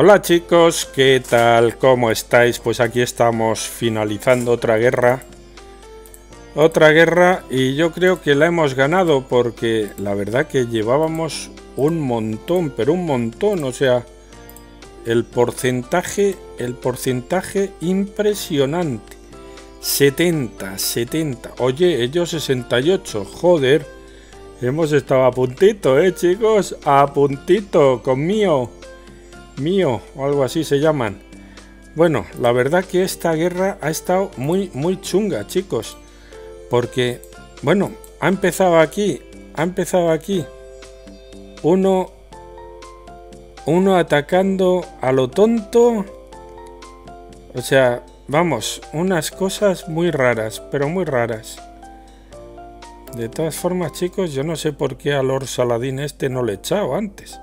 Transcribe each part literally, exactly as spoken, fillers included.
Hola chicos, ¿qué tal? ¿Cómo estáis? Pues aquí estamos finalizando otra guerra. Otra guerra y yo creo que la hemos ganado porque la verdad que llevábamos un montón, pero un montón, o sea, el porcentaje, el porcentaje impresionante. setenta, setenta. Oye, ellos sesenta y ocho, joder. Hemos estado a puntito, eh chicos, a puntito, con mío. Mío, o algo así se llaman. Bueno, la verdad que esta guerra ha estado muy, muy chunga, chicos. Porque, bueno, ha empezado aquí, ha empezado aquí. Uno, uno atacando a lo tonto. O sea, vamos, unas cosas muy raras, pero muy raras. De todas formas, chicos, yo no sé por qué a Lord Saladin este no le he echado antes.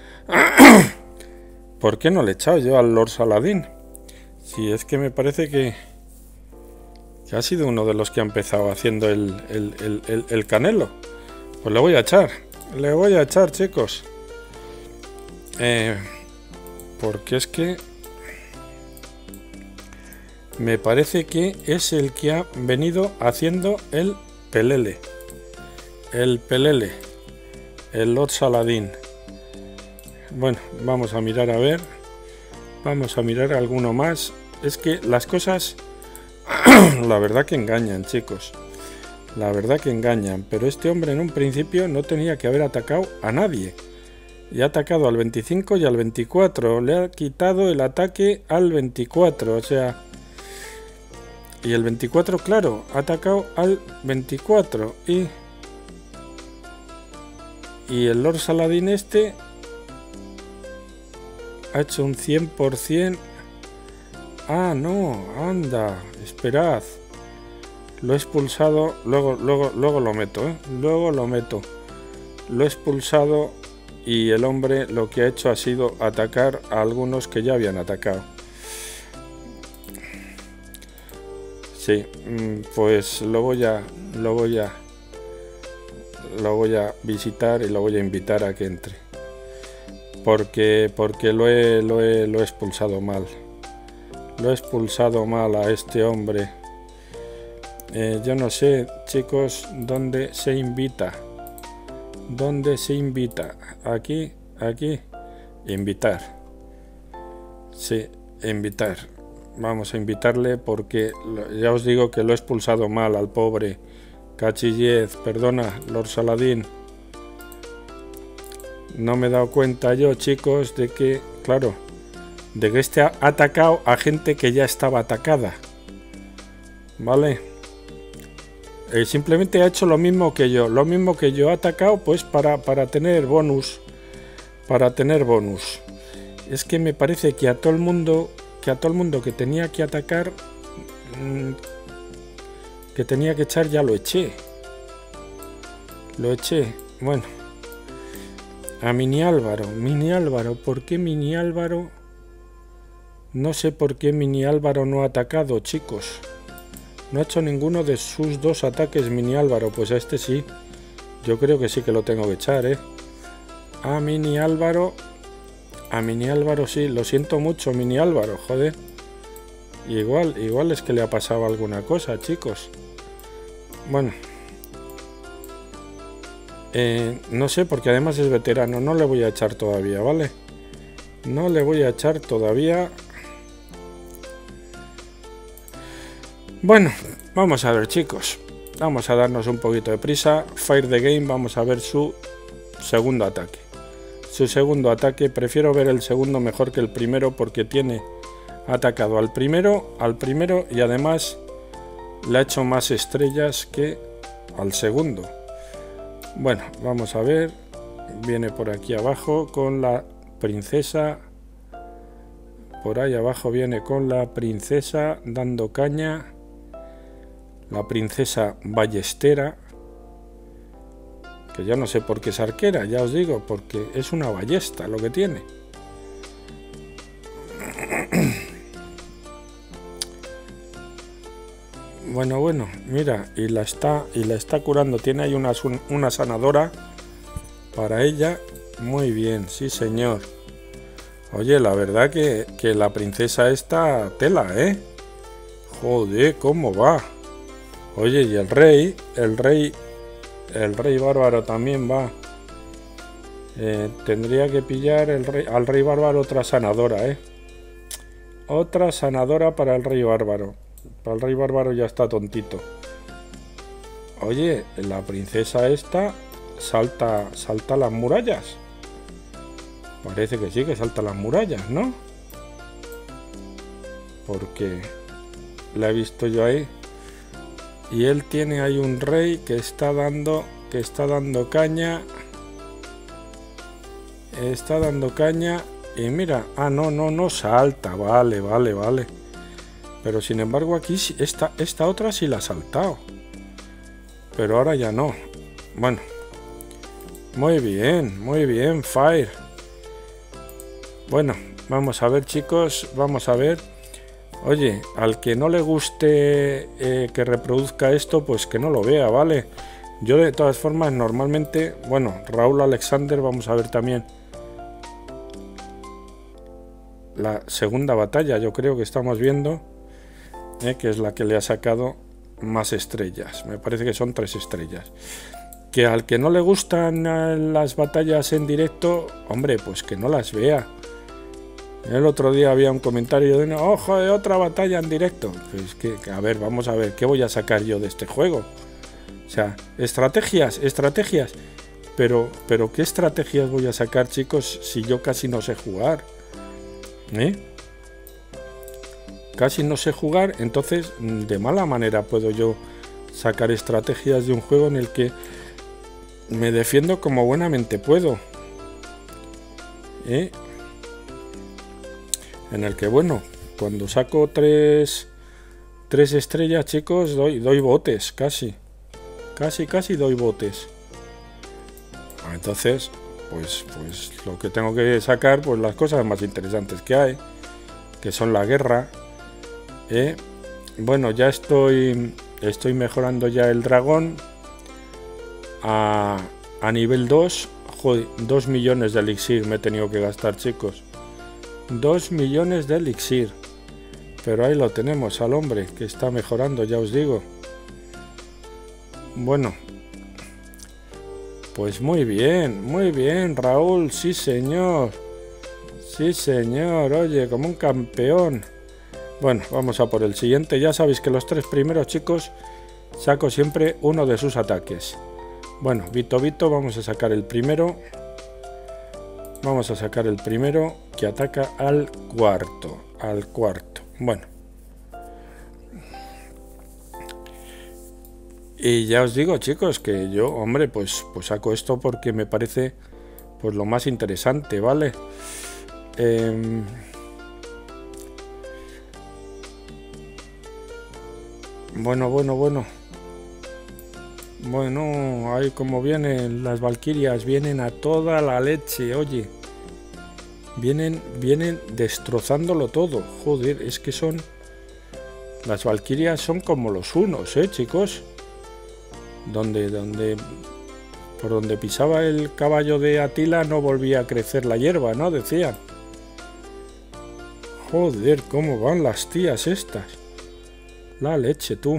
¿Por qué no le he echado yo al Lord Saladin? Si es que me parece que, que ha sido uno de los que ha empezado haciendo el, el, el, el, el canelo. Pues le voy a echar. Le voy a echar, chicos. Eh, porque es que me parece que es el que ha venido haciendo el pelele. El pelele. El Lord Saladin. Bueno, vamos a mirar a ver. Vamos a mirar alguno más. Es que las cosas, la verdad que engañan, chicos. La verdad que engañan. Pero este hombre en un principio no tenía que haber atacado a nadie. Y ha atacado al veinticinco y al veinticuatro. Le ha quitado el ataque al veinticuatro. O sea... Y el veinticuatro, claro, ha atacado al veinticuatro. Y... Y el Lord Saladin este... ha hecho un cien por cien. Ah, no, anda, esperad. Lo he expulsado, luego, luego, luego lo meto, ¿eh? Luego lo meto. Lo he expulsado y el hombre lo que ha hecho ha sido atacar a algunos que ya habían atacado. Sí, pues lo voy a, lo voy a, lo voy a visitar y lo voy a invitar a que entre. Porque, porque lo he, lo he, lo he expulsado mal. Lo he expulsado mal a este hombre. Eh, yo no sé, chicos, dónde se invita. ¿Dónde se invita? Aquí, aquí. Invitar. Sí, invitar. Vamos a invitarle porque ya os digo que lo he expulsado mal al pobre Cachillez. Perdona, Lord Saladin. No me he dado cuenta yo, chicos, de que, claro, de que este ha atacado a gente que ya estaba atacada. ¿Vale? Eh, simplemente ha hecho lo mismo que yo. Lo mismo que yo ha atacado, pues, para, para tener bonus. Para tener bonus. Es que me parece que a todo el mundo, que a todo el mundo que tenía que atacar, mmm, que tenía que echar, ya lo eché. Lo eché. Bueno. A Mini Álvaro, Mini Álvaro, ¿por qué Mini Álvaro? No sé por qué Mini Álvaro no ha atacado, chicos. No ha hecho ninguno de sus dos ataques Mini Álvaro, pues a este sí. Yo creo que sí que lo tengo que echar, ¿eh? A Mini Álvaro, a Mini Álvaro sí, lo siento mucho Mini Álvaro, joder. Igual, igual es que le ha pasado alguna cosa, chicos. Bueno. Eh, no sé, porque además es veterano. No le voy a echar todavía, ¿vale? No le voy a echar todavía. Bueno, vamos a ver, chicos. Vamos a darnos un poquito de prisa. Fire the Game, vamos a ver su segundo ataque. Su segundo ataque. Prefiero ver el segundo mejor que el primero porque tiene atacado al primero, al primero y además le ha hecho más estrellas que al segundo. Bueno, vamos a ver. Viene por aquí abajo con la princesa. Por ahí abajo viene con la princesa dando caña. La princesa ballestera. Que ya no sé por qué es arquera, ya os digo, porque es una ballesta lo que tiene. Bueno, bueno, mira, y la está y la está curando. Tiene ahí una, una sanadora para ella. Muy bien, sí señor. Oye, la verdad que, que la princesa esta tela, ¿eh? Joder, ¿cómo va? Oye, y el rey, el rey, el rey bárbaro también va. Eh, tendría que pillar el rey, al rey bárbaro otra sanadora, ¿eh? Otra sanadora para el rey bárbaro. Para el rey bárbaro ya está tontito. Oye, la princesa esta salta, salta las murallas. Parece que sí, que salta las murallas, ¿no? Porque la he visto yo ahí. Y él tiene ahí un rey que está dando, que está dando caña. Está dando caña. Y mira, ah, no, no, no salta. Vale, vale, vale. Pero sin embargo aquí esta, esta otra sí la ha saltado. Pero ahora ya no. Bueno. Muy bien, muy bien, Fire. Bueno, vamos a ver, chicos, vamos a ver. Oye, al que no le guste eh, que reproduzca esto, pues que no lo vea, ¿vale? Yo de todas formas, normalmente, bueno, Raúl Alexander, vamos a ver también la segunda batalla, yo creo que estamos viendo, eh, que es la que le ha sacado más estrellas. Me parece que son tres estrellas. Que al que no le gustan las batallas en directo, hombre, pues que no las vea. El otro día había un comentario de ojo de otra batalla en directo. Pues que, que, a ver, vamos a ver, ¿qué voy a sacar yo de este juego? O sea, estrategias, estrategias. Pero, pero ¿qué estrategias voy a sacar, chicos, si yo casi no sé jugar? ¿Eh? Casi no sé jugar, entonces de mala manera puedo yo sacar estrategias de un juego en el que me defiendo como buenamente puedo. ¿Eh? En el que, bueno, cuando saco tres, tres estrellas, chicos, doy, doy botes, casi. Casi, casi doy botes. Entonces, pues, pues lo que tengo que sacar, pues las cosas más interesantes que hay, que son la guerra. ¿Eh? Bueno, ya estoy, estoy mejorando ya el dragón a, a nivel dos. Joder, dos millones de elixir me he tenido que gastar, chicos. dos millones de elixir. Pero ahí lo tenemos al hombre que está mejorando, ya os digo. Bueno. Pues muy bien, muy bien, Raúl. Sí, señor. Sí, señor. Oye, como un campeón. Bueno, vamos a por el siguiente. Ya sabéis que los tres primeros, chicos, saco siempre uno de sus ataques. Bueno, Vito Vito, vamos a sacar el primero. Vamos a sacar el primero que ataca al cuarto. Al cuarto. Bueno. Y ya os digo, chicos, que yo, hombre, pues, pues saco esto porque me parece pues lo más interesante, ¿vale? Eh, bueno, bueno, bueno. Bueno, ahí como vienen las valquirias, vienen a toda la leche, oye. Vienen, vienen destrozándolo todo. Joder, es que son... Las valquirias son como los unos, ¿eh, chicos? Donde, donde... Por donde pisaba el caballo de Atila no volvía a crecer la hierba, ¿no? Decían. Joder, cómo van las tías estas. La leche, tú.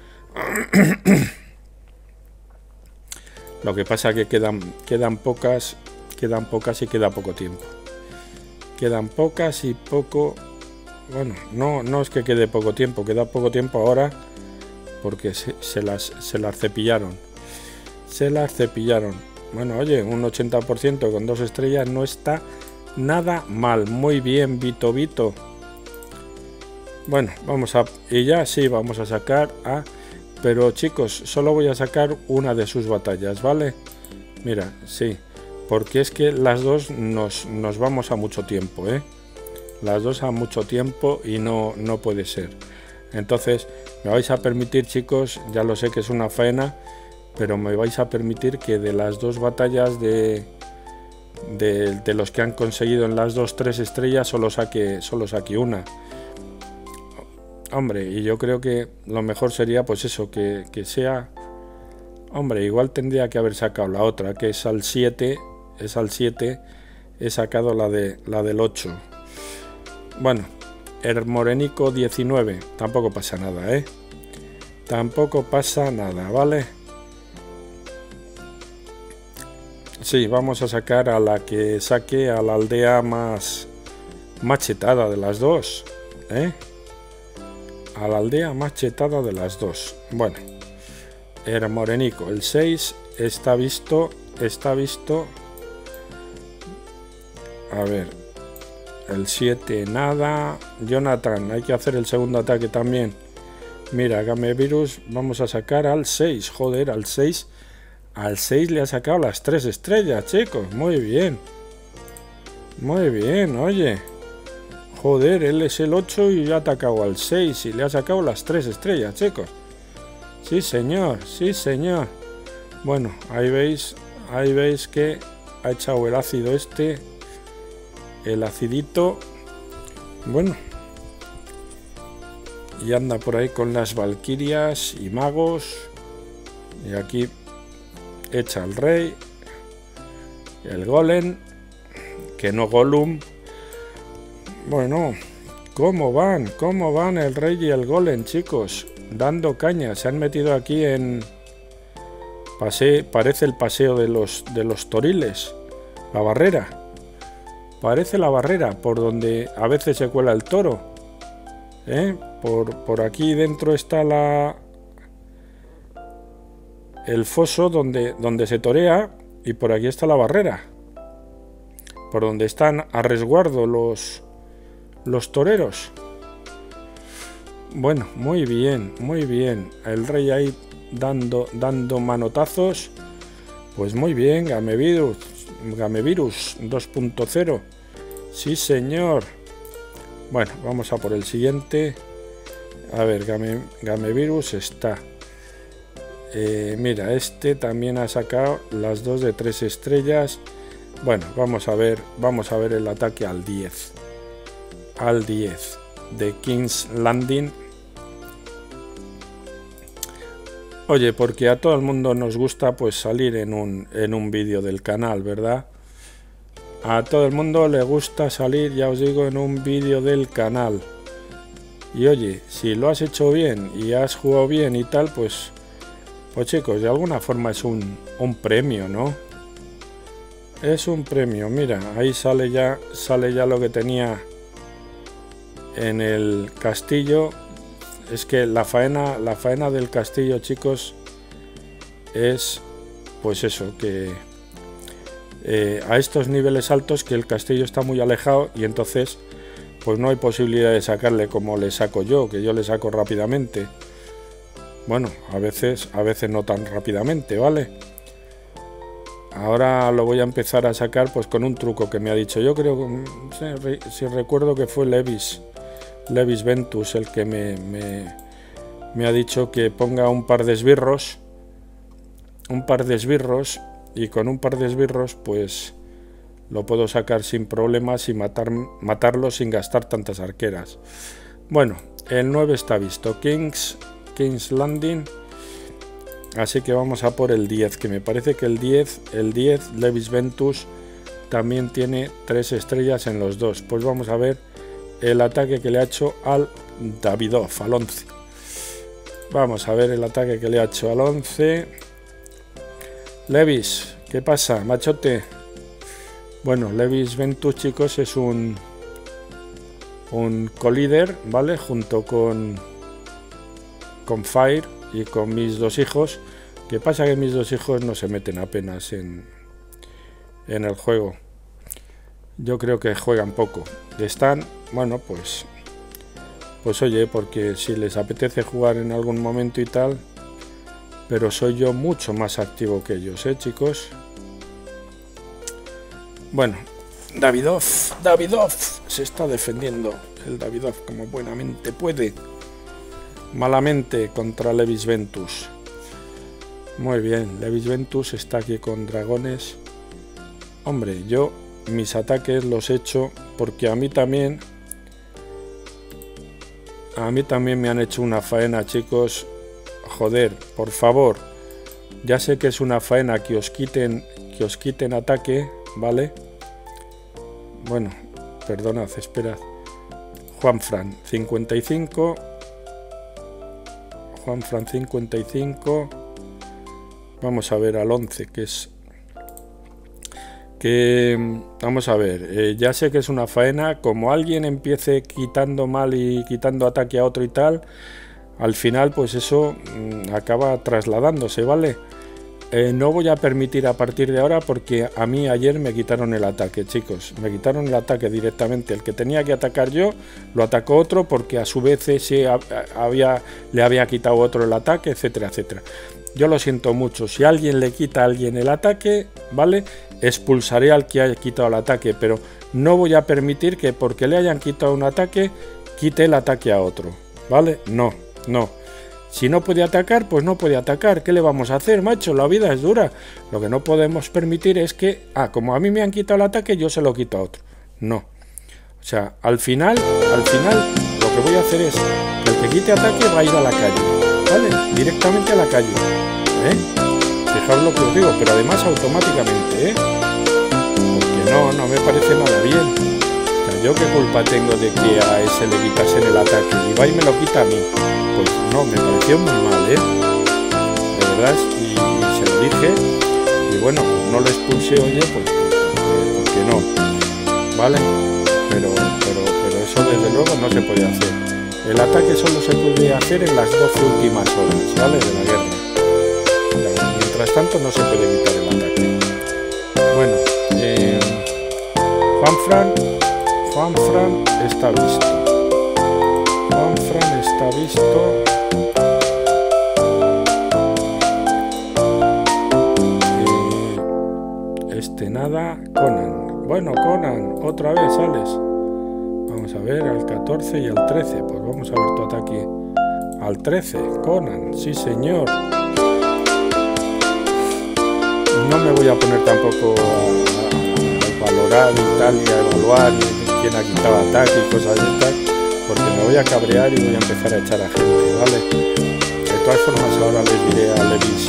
Lo que pasa que quedan, quedan pocas, quedan pocas y queda poco tiempo. Quedan pocas y poco... Bueno, no, no es que quede poco tiempo, queda poco tiempo ahora porque se, se, las, se las cepillaron. Se las cepillaron. Bueno, oye, un ochenta por ciento con dos estrellas no está nada mal. Muy bien, Vito Vito. Bueno, vamos a... Y ya sí, vamos a sacar a... Pero chicos, solo voy a sacar una de sus batallas, ¿vale? Mira, sí. Porque es que las dos nos, nos vamos a mucho tiempo, ¿eh? Las dos a mucho tiempo y no, no puede ser. Entonces, me vais a permitir, chicos, ya lo sé que es una faena, pero me vais a permitir que de las dos batallas de, de, de los que han conseguido en las dos tres estrellas, solo saque, solo saque una. Hombre, y yo creo que lo mejor sería pues eso, que, que sea... Hombre, igual tendría que haber sacado la otra, que es al siete, es al siete, he sacado la, de, la del ocho. Bueno, el Morenico diecinueve, tampoco pasa nada, ¿eh? Tampoco pasa nada, ¿vale? Sí, vamos a sacar a la que saque a la aldea más machetada de las dos, ¿eh? A la aldea machetada de las dos. Bueno, el Morenico, el seis está visto, está visto. A ver, el siete nada. Jonathan, hay que hacer el segundo ataque también. Mira, Gamevirus, vamos a sacar al seis, joder, al seis. Al seis le ha sacado las tres estrellas, chicos. Muy bien. Muy bien, oye. Joder, él es el ocho y ha atacado al seis y le ha sacado las tres estrellas, chicos. Sí, señor, sí, señor. Bueno, ahí veis, ahí veis que ha echado el ácido este. El acidito. Bueno. Y anda por ahí con las valquirias y magos. Y aquí echa el rey, el golem, que no Gollum. Bueno, ¿cómo van? ¿Cómo van el rey y el golem, chicos? Dando caña, se han metido aquí en... Pase... Parece el paseo de los, de los toriles, la barrera. Parece la barrera por donde a veces se cuela el toro. ¿Eh? Por, por aquí dentro está la... el foso donde, donde se torea, y por aquí está la barrera, por donde están a resguardo los, los toreros. Bueno, muy bien, muy bien. El rey ahí dando, dando manotazos. Pues muy bien, Gamevirus, Gamevirus dos punto cero. Sí, señor. Bueno, vamos a por el siguiente. A ver, Game, Gamevirus está... Eh, mira, este también ha sacado las dos de tres estrellas. Bueno, vamos a ver, vamos a ver el ataque al diez. Al diez de King's Landing. Oye, porque a todo el mundo nos gusta pues salir en un, en un vídeo del canal, ¿verdad? A todo el mundo le gusta salir, ya os digo, en un vídeo del canal. Y oye, si lo has hecho bien y has jugado bien y tal, pues... Pues chicos, de alguna forma es un, un premio, ¿no? Es un premio, mira, ahí sale ya, sale ya lo que tenía en el castillo. Es que la faena, la faena del castillo, chicos, es pues eso, que eh, a estos niveles altos que el castillo está muy alejado y entonces pues no hay posibilidad de sacarle como le saco yo, que yo le saco rápidamente. Bueno, a veces, a veces no tan rápidamente, ¿vale? Ahora lo voy a empezar a sacar pues con un truco que me ha dicho. Yo creo que, si, si recuerdo que fue Levis, Levis Ventus el que me, me, me ha dicho que ponga un par de esbirros. Un par de esbirros y con un par de esbirros pues lo puedo sacar sin problemas y matar, matarlo sin gastar tantas arqueras. Bueno, el nueve está visto. King's... King's Landing, así que vamos a por el diez, que me parece que el diez, el diez, Levis Ventus, también tiene tres estrellas en los dos. Pues vamos a ver el ataque que le ha hecho al Davidoff, al once. Vamos a ver el ataque que le ha hecho al once. Levis, ¿qué pasa, machote? Bueno, Levis Ventus, chicos, es un, un colíder, ¿vale? Junto con... con Fire y con mis dos hijos. Que pasa que mis dos hijos no se meten apenas en, en el juego. Yo creo que juegan poco. Están, bueno, pues pues oye, porque si les apetece jugar en algún momento y tal, pero soy yo mucho más activo que ellos, ¿eh, chicos? Bueno, Davidoff, Davidoff se está defendiendo el Davidoff como buenamente puede. Malamente contra Levis Ventus. Muy bien, Levis Ventus está aquí con dragones. Hombre, yo mis ataques los he hecho porque a mí también a mí también me han hecho una faena, chicos. Joder, por favor. Ya sé que es una faena que os quiten que os quiten ataque, ¿vale? bueno, perdonad, esperad. Juanfran, cincuenta y cinco. Juanfran, cincuenta y cinco. Vamos a ver al once, que es... Que, vamos a ver, eh, ya sé que es una faena, como alguien empiece quitando mal y quitando ataque a otro y tal, al final pues eso mmm, acaba trasladándose, ¿vale? Eh, no voy a permitir a partir de ahora porque a mí ayer me quitaron el ataque, chicos, me quitaron el ataque directamente, el que tenía que atacar yo, lo atacó otro porque a su vez ese había, le había quitado otro el ataque, etcétera, etcétera. Yo lo siento mucho, si alguien le quita a alguien el ataque, ¿vale? Expulsaré al que haya quitado el ataque, pero no voy a permitir que porque le hayan quitado un ataque, quite el ataque a otro, ¿vale? No, no. Si no puede atacar, pues no puede atacar. ¿Qué le vamos a hacer, macho? La vida es dura. Lo que no podemos permitir es que, ah, como a mí me han quitado el ataque, yo se lo quito a otro. No. O sea, al final, al final, lo que voy a hacer es, el que quite ataque va a ir a la calle, ¿vale? Directamente a la calle, ¿eh? Fijaos lo que os digo, pero además automáticamente, ¿eh? Porque no, no me parece nada bien. O sea, ¿yo qué culpa tengo de que a ese le quitasen el ataque? Y va y me lo quita a mí. Pues no, me pareció muy mal, ¿eh? De verdad, y, y se lo dije. Y bueno, no lo expulsé, oye, pues porque, porque no, ¿vale? Pero, pero, pero eso desde luego no se puede hacer. El ataque solo se puede hacer en las doce últimas horas, ¿vale? De la guerra. Mientras tanto no se puede quitar el ataque. Bueno, eh, Juanfran, Juanfran está visto. Juanfran está visto. Eh, este nada, Conan. Bueno, Conan, otra vez sales. Vamos a ver, al catorce y al trece. Pues vamos a ver tu ataque. Al trece, Conan, sí señor. No me voy a poner tampoco a, a valorar y tal, y a evaluar quién ha quitado ataque y cosas de estas, porque me voy a cabrear y voy a empezar a echar a gente, ¿vale? De todas formas ahora les diré a Levis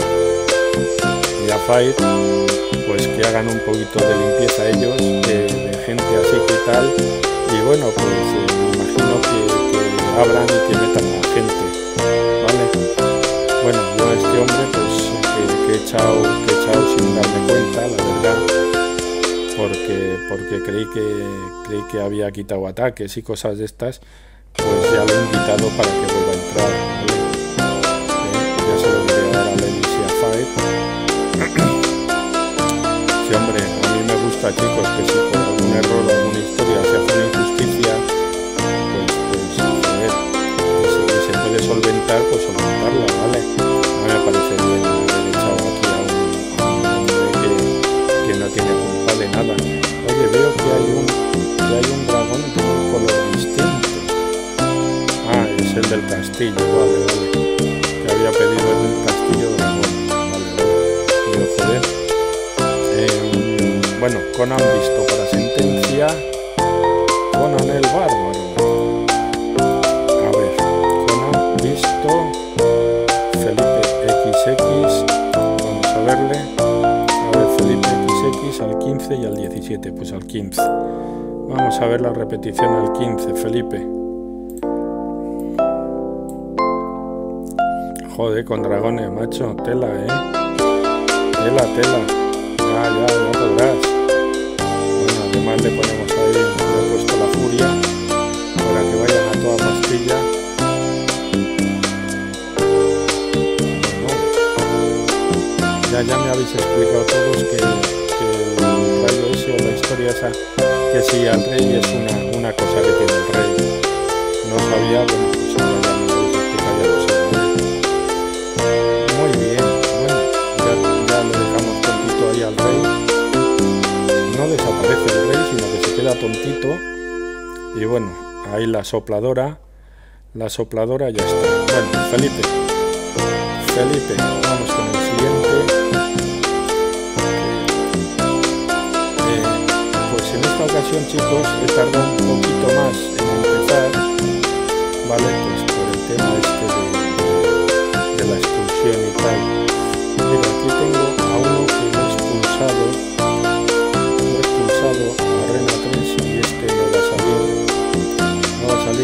y a, y a Fire, pues que hagan un poquito de limpieza ellos, de, de gente así que tal, y bueno, pues eh, me imagino que, que abran y que metan a la gente, ¿vale? Bueno, yo a este hombre pues que, que, he echado, que he echado sin darme cuenta, la verdad, porque, porque creí, que, creí que había quitado ataques y cosas de estas, pues ya lo he invitado para que vuelva a entrar, ¿vale? Eh, ya se lo diré ahora a Lenis y a Fire. Sí, hombre, a mí me gusta, chicos, que si por algún error o alguna historia se hace una injusticia, pues, pues, a ver, si, si se puede solventar, pues solventarla, ¿vale? No me parece bien haber echado aquí a un, a un hombre que, que no tiene culpa de nada. Oye, veo que hay un, que hay un dragón de un color distinto. Ah, es el del castillo, vale, vale. Que había pedido el del castillo dragón. Vale, vale. Pero, joder. Eh, bueno, Conan visto para sentencia. Conan el bárbaro. A ver, Conan visto. Felipe equis equis, vamos a verle, a ver, Felipe equis equis al quince y al diecisiete, pues al quince, vamos a ver la repetición al quince, Felipe. Joder, con dragones, macho, tela, eh, tela, tela, ya, ya, ya podrás. Bueno, además le ponemos ahí, le he puesto la furia, para que vayan a toda pastilla. Ya, ya me habéis explicado todos que, que el rayo ese o la historia esa, que si al rey es una, una cosa que tiene el rey. No sabía, bueno, pues ahora ya me lo habéis explicado, ya lo sé, ¿vale? Muy bien, bueno, ya, ya lo dejamos tontito ahí al rey. No desaparece el rey, sino que se queda tontito. Y bueno, ahí la sopladora, la sopladora ya está. Bueno, Felipe, Felipe, vamos con el siguiente. En esta ocasión, chicos, he tardado un poquito más en empezar, ¿vale? Pues por el tema este de, de, de la expulsión y tal. Mira, aquí tengo a uno que lo he expulsado, lo he expulsado a Renata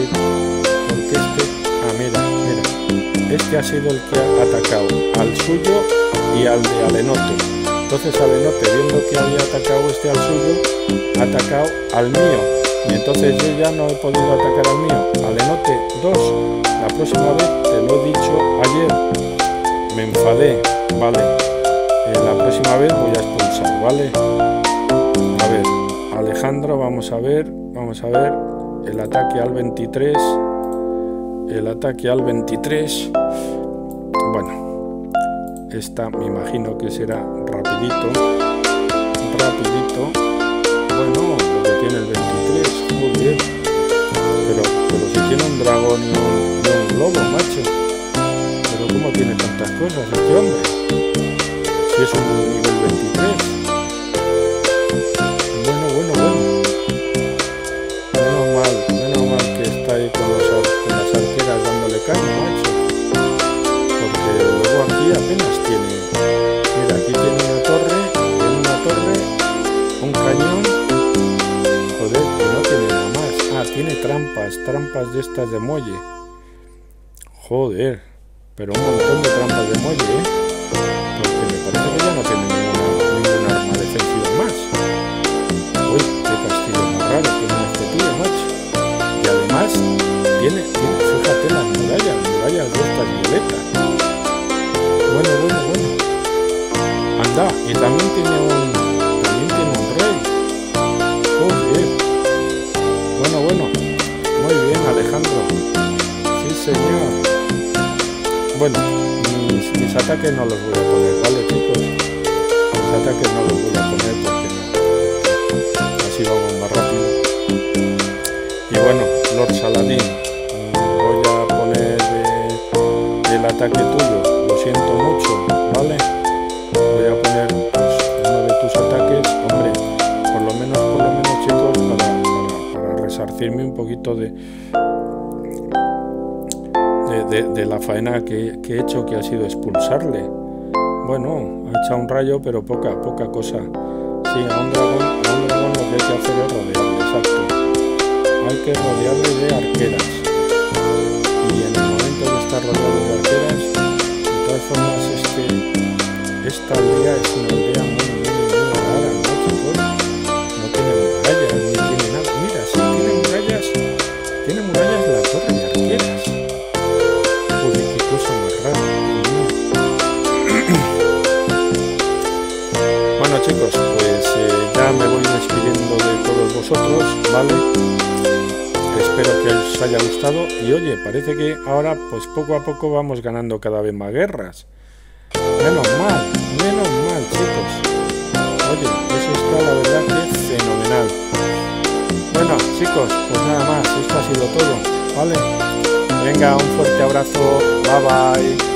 porque este... Ah, mira, mira. Este ha sido el que ha atacado al suyo y al de Alenote. Entonces Alenote, viendo que había atacado este al suyo, ha atacado al mío. Y entonces yo ya no he podido atacar al mío. Alenote, dos. La próxima vez, te lo he dicho ayer, me enfadé, vale. Eh, la próxima vez voy a expulsar, ¿vale? A ver, Alejandro, vamos a ver, vamos a ver. El ataque al veintitrés. El ataque al veintitrés. Bueno, esta me imagino que será rapidito. Rapidito. Bueno, lo que tiene el veintitrés, joder. Pero, pero si tiene un dragón y un, y un globo, macho. Pero cómo tiene tantas cosas este hombre. Si es un nivel veintitrés. Bueno, bueno, bueno. Menos mal, menos mal que está ahí con, los, con las arqueras dándole caña, macho. Porque luego aquí apenas tiene. Mira, aquí tiene una torre, tiene una torre, un cañón. Joder, que no tiene nada más. Ah, tiene trampas, trampas de estas de muelle. Joder, pero un montón de trampas de muelle, ¿eh? Porque me parece que ya no tiene ninguna, ninguna arma defensiva más. Uy, qué castillo más raro tiene este tío, macho. Y además, tiene, tiene, fíjate las murallas, murallas de estas violetas. Bueno, bueno, bueno. Anda, y también tiene un, también tiene un rey. Joder. Bueno, bueno. Muy bien, Alejandro. Sí, señor. Bueno, mis, mis ataques no los voy a poner, ¿vale, chicos? Mis ataques no los voy a poner porque no. Así vamos más rápido. Y bueno, Lord Saladín, voy a poner eh, el ataque tuyo. Lo siento mucho, ¿vale? Voy a poner pues, uno de tus ataques, hombre, por lo menos, por lo menos, chicos, para, para, para resarcirme un poquito de... De, de, de la faena que, que he hecho, que ha sido expulsarle. Bueno, ha echado un rayo, pero poca, poca cosa. Sí, a un dragón, a un dragón lo que hay que hacer es rodearle, exacto. Hay que rodearle de arqueras. Y en el momento de estar rodeado de arqueras, de todas formas, este, esta aldea es una aldea muy, muy, muy rara, ¿no, chicos? No tiene murallas, ni tiene nada. Mira, sí, tiene murallas, tiene murallas la torre de arqueras. Joder, qué cosa más rara. Bueno, chicos, pues eh, ya me voy despidiendo de todos vosotros, ¿vale? Espero que os haya gustado. Y oye, parece que ahora, pues poco a poco vamos ganando cada vez más guerras. Menos mal, menos mal, chicos. Oye, eso está la verdad que fenomenal. Bueno, chicos, pues nada más, esto ha sido todo, ¿vale? Venga, un fuerte abrazo, bye bye.